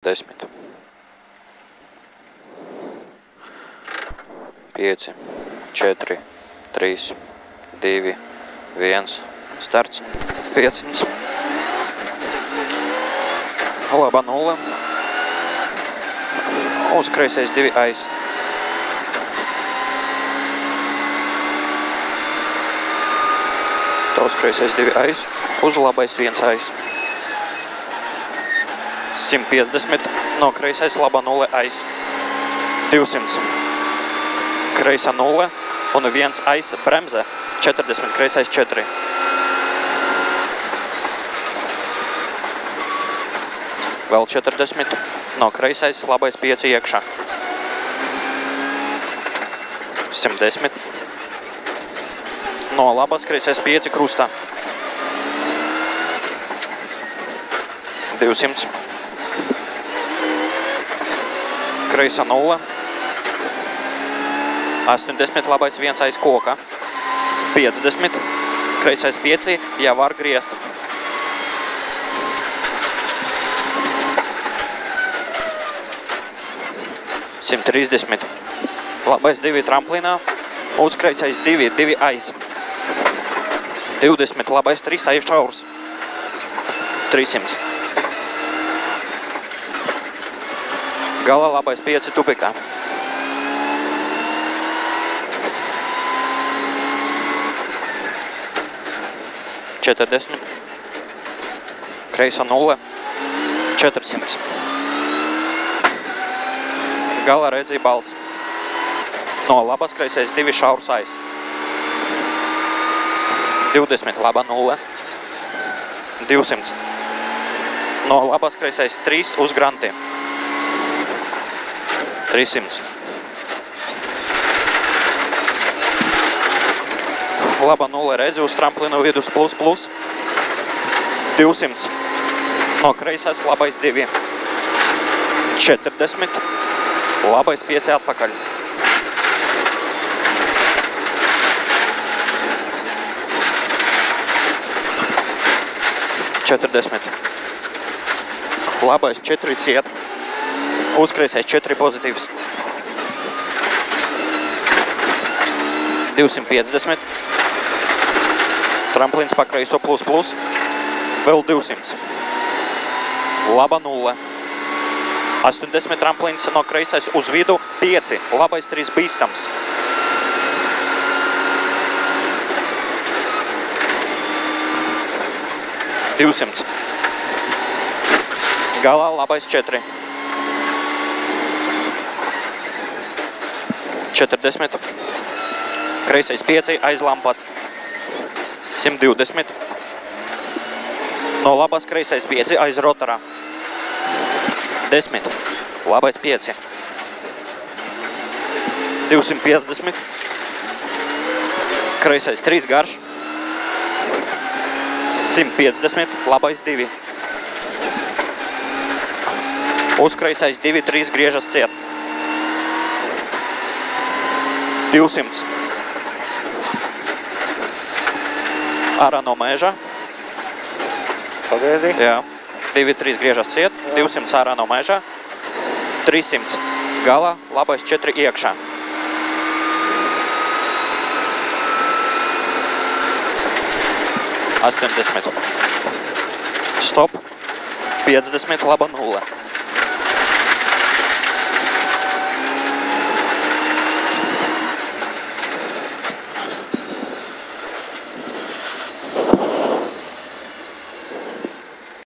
10. 5, 4, 3, 2, 1, starts, 500. Laba 0. Uz kreisais 2 aiz. Uz kreisais 2 aiz. Uz labais 1 aiz. 150. No kreisais laba 0 aiz. 200. Kreisa 0 un 1 aiz bremze. 40. Kreisais 4. Vēl 40. No kreisais labais 5 iekšā. 110. No labas kreisais 5 krustā. 200. Kreisa 0. 80. Labais 1 aiz koka. 50. Kreisais 5. Ja var griezt. 130. Labais 2 tramplīnā. Uz kreisais 2. 2 aiz. 20. Labais 3 aiz šaurs. 300. Galā labais 5 tupikā. 40. Kreisa 0. 400. Galā redzīja balts. No labas kreisais 2 šaurs aiz. 20. Laba 0. 200. No labas kreisais 3 uz grantiem. 300. Laba 0 redzi uz tramplinu vidus plus plus. 200. No kreisais labais 2. 40. Labais 5 atpakaļ. 40. Labais 4 ciet. Uz kreisais 4 pozitīvs. 250. Tramplīns pa kreiso plus plus. Vēl 200. Laba 0. 80 tramplīns no kreisais uz vidu 5. Labais 3 bīstams. 200. Galā labais 4. 40. Kreisais 5 aiz lampas. 120. No labas kreisais 5 aiz rotorā. 10. Labais 5. 250. Kreisais 3 garš. 150. Labais 2. Uz kreisais 2, 3 griežas ciet. 200. Ārā no mēža. Pagaidi. Jā. 2, 3 griežas ciet. 200 ārā no mēža. 300. Galā. Labais 4 iekšā. $80. Stop. 50. Laba 0.